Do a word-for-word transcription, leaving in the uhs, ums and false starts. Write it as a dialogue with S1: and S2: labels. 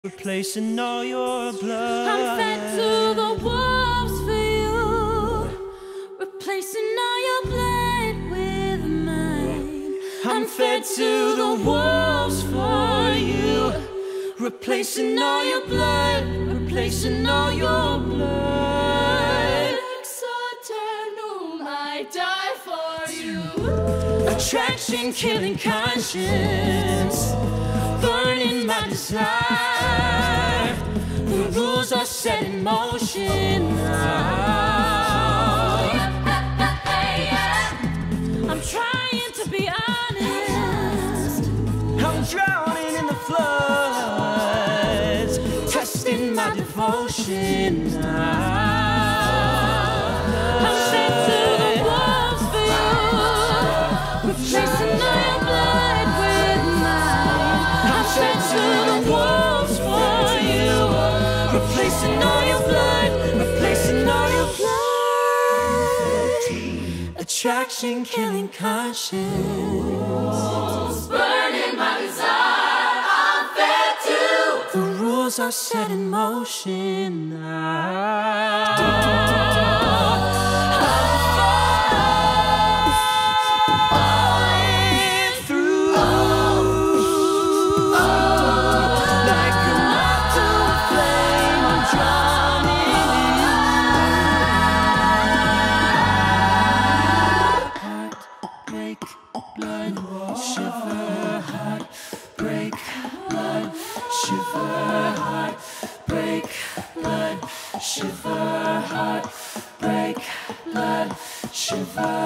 S1: replacing all your blood.
S2: I'm fed to the wolves for you, replacing all your blood with mine.
S1: I'm fed to the wolves for you, replacing all your blood, replacing all your blood.
S2: Externum, I die for you.
S1: Attraction, killing conscience, burning my desire. The rules are set in motion now.
S2: I'm trying to be honest.
S1: I'm drowning in the floods, testing my devotion now.
S2: I'm sent to the wolves for you, replacing all your blood with mine.
S1: I'm sent to the wolves for you, replacing all your blood, replacing all your blood. Attraction, killing conscience,
S2: Burning my desire, I'm fed to.
S1: the rules are set in motion now. Falling through like a moth to a flame. I'm drowning in heart, break, blood, shiver, heart, break, blood, shiver, heart, break, blood, shiver, heart, break, blood, shiver.